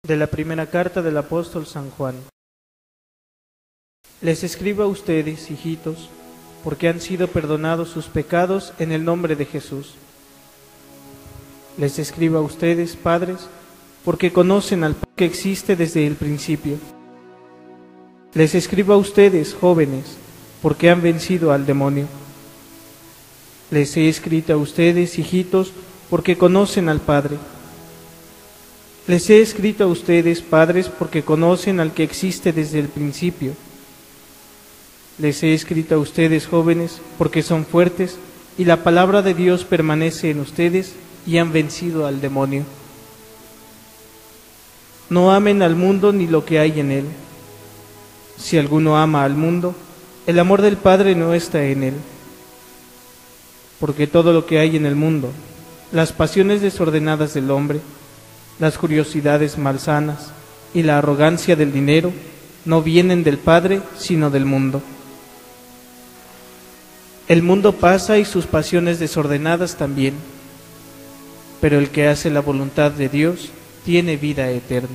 De la primera carta del apóstol San Juan. Les escribo a ustedes, hijitos, porque han sido perdonados sus pecados en el nombre de Jesús. Les escribo a ustedes, padres, porque conocen al Padre que existe desde el principio. Les escribo a ustedes, jóvenes, porque han vencido al demonio. Les he escrito a ustedes, hijitos, porque conocen al Padre. Les he escrito a ustedes, padres, porque conocen al que existe desde el principio. Les he escrito a ustedes, jóvenes, porque son fuertes y la palabra de Dios permanece en ustedes y han vencido al demonio. No amen al mundo ni lo que hay en él. Si alguno ama al mundo, el amor del Padre no está en él. Porque todo lo que hay en el mundo, las pasiones desordenadas del hombre, las curiosidades malsanas y la arrogancia del dinero no vienen del Padre, sino del mundo. El mundo pasa y sus pasiones desordenadas también, pero el que hace la voluntad de Dios tiene vida eterna.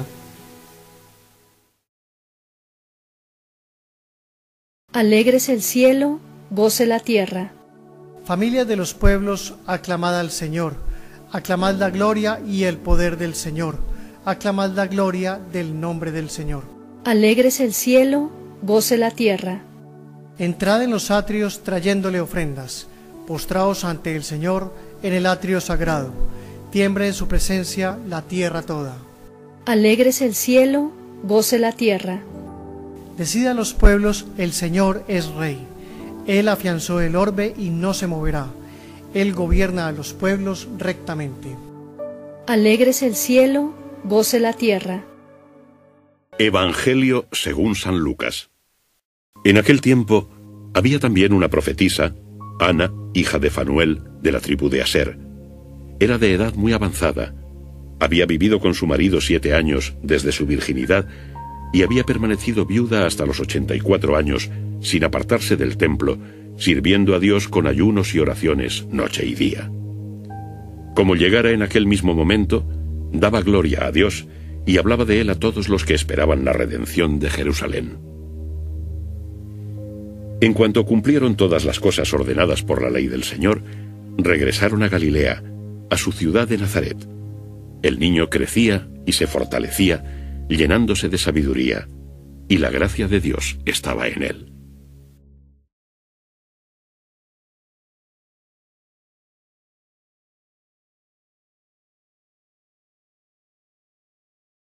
Alégrese el cielo, goce la tierra. Familia de los pueblos, aclamad al Señor. Aclamad la gloria y el poder del Señor. Aclamad la gloria del nombre del Señor. Alégrese el cielo, goce la tierra. Entrad en los atrios trayéndole ofrendas. Postraos ante el Señor en el atrio sagrado. Tiembre en su presencia la tierra toda. Alégrese el cielo, goce la tierra. Decidan los pueblos, el Señor es Rey. Él afianzó el orbe y no se moverá. Él gobierna a los pueblos rectamente. Alégrese el cielo, goce la tierra. Evangelio según San Lucas. En aquel tiempo había también una profetisa, Ana, hija de Fanuel, de la tribu de Aser. Era de edad muy avanzada. Había vivido con su marido 7 años desde su virginidad y había permanecido viuda hasta los 84 años, sin apartarse del templo, sirviendo a Dios con ayunos y oraciones noche y día. Como llegara en aquel mismo momento, daba gloria a Dios y hablaba de él a todos los que esperaban la redención de Jerusalén. En cuanto cumplieron todas las cosas ordenadas por la ley del Señor, regresaron a Galilea, a su ciudad de Nazaret. El niño crecía y se fortalecía, llenándose de sabiduría, y la gracia de Dios estaba en él.